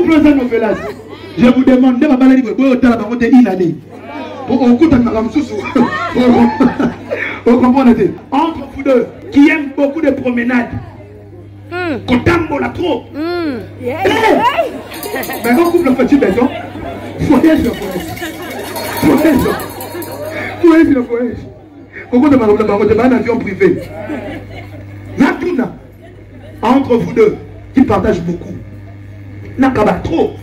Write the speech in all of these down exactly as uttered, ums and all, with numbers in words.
couple de novelas. Je vous demande, de ma balade, vous pouvez faire une année. Vous comprenez? Entre vous deux, qui aiment beaucoup de promenades. Quand la trop. Mais un couple petit béton, il faut être le collège. Il faut être le collège. Pourquoi de un avion privé? Entre vous deux, qui partagent beaucoup. Nakaba trop.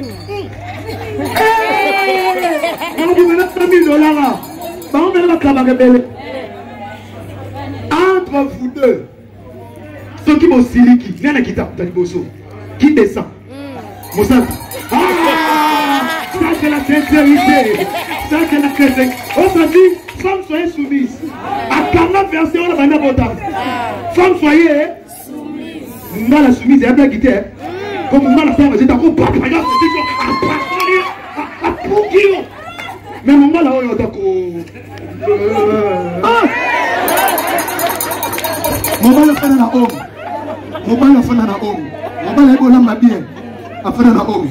On dit maintenant cent mille dollars. Entre vous deux, ceux qui vont siliki, qui descend. Ah, ça c'est la sincérité. Ça c'est la sincérité. Autrement dit, femme soyez soumise. À quarante versets, on a un abondant. Femme soyez soumise. Moi la soumise, elle a bien quitté. Comme moi la femme, j'ai d'accord. Mais moi là, on est d'accord. Maman la femme na homme. Maman la femme na homme. Maman la bonne ma bien. La femme na homme.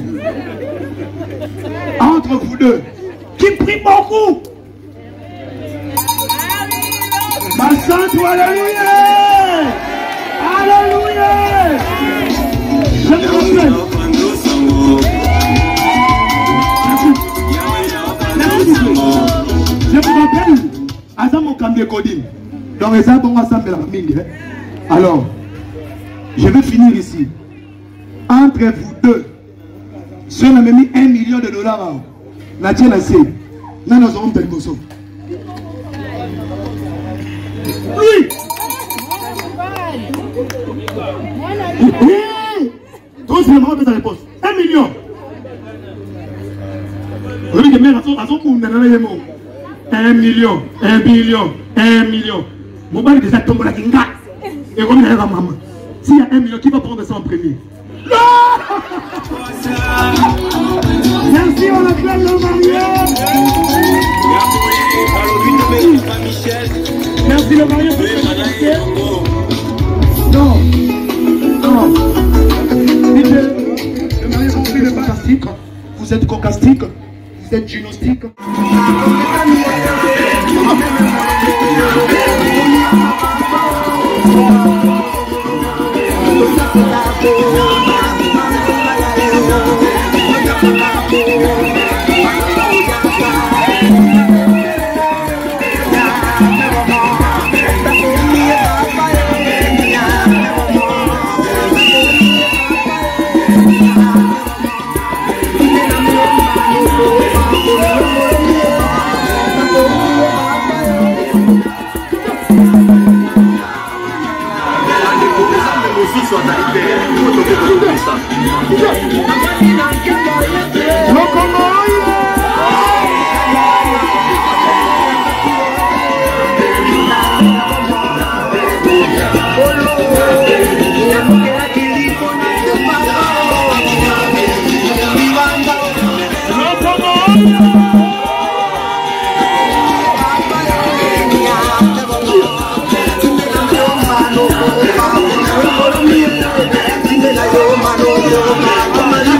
Entre vous deux, qui prie beaucoup. Ma sainte, alléluia. Alléluia. Je vous rappelle. Je vous rappelle. Azam Okambe Kodim. Donc, les arbres vont ensemble la famille. Alors, je vais finir ici. Entre vous deux, si on a mis un million de dollars, la tienne a essayé. Nous nous avons tel bosso. Oui! Trop simplement de ta réponse. Un million. Regardez, mais à son coup, un million, un million, un million. Mon mari déjà tombe la kinga. Et on est à maman. S'il y a un million, qui va prendre ça en premier? Merci, on appelle le mariage. Merci le mariage. Non. Non. Le mariage, vous êtes cocastique. Vous êtes cocastique. Vous êtes gymnastique. Mano,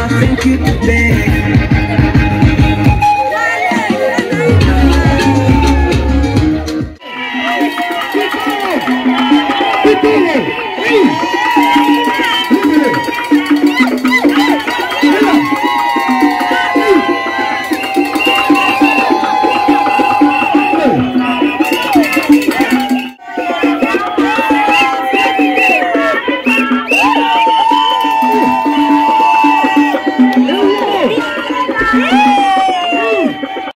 I thank you today.